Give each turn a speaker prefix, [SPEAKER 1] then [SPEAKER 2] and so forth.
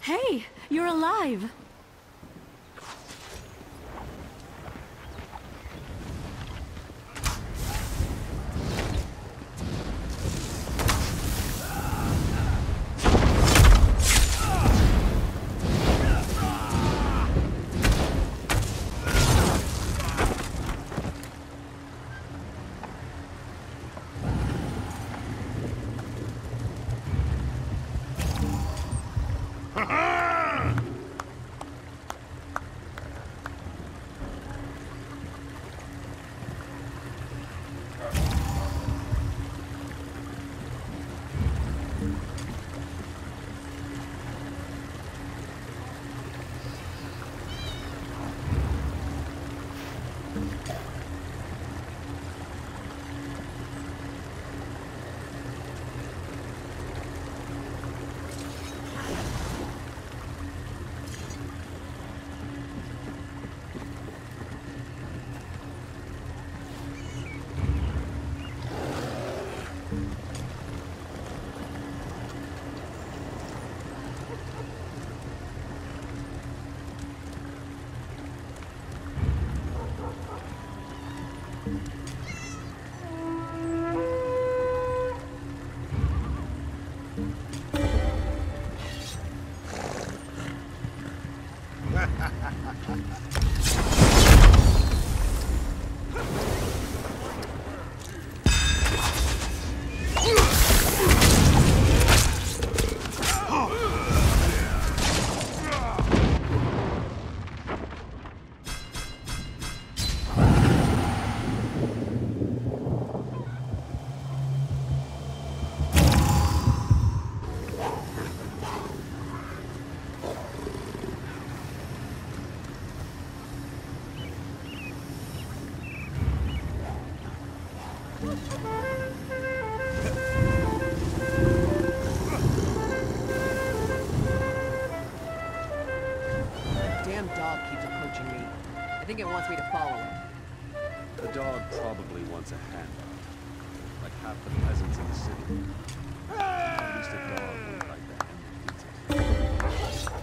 [SPEAKER 1] Hey, you're alive!
[SPEAKER 2] Damn dog keeps approaching me. I think it wants me to follow it.
[SPEAKER 3] The dog probably wants a hand. Like half the peasants in the city. At least a dog won't like the hand that feeds it.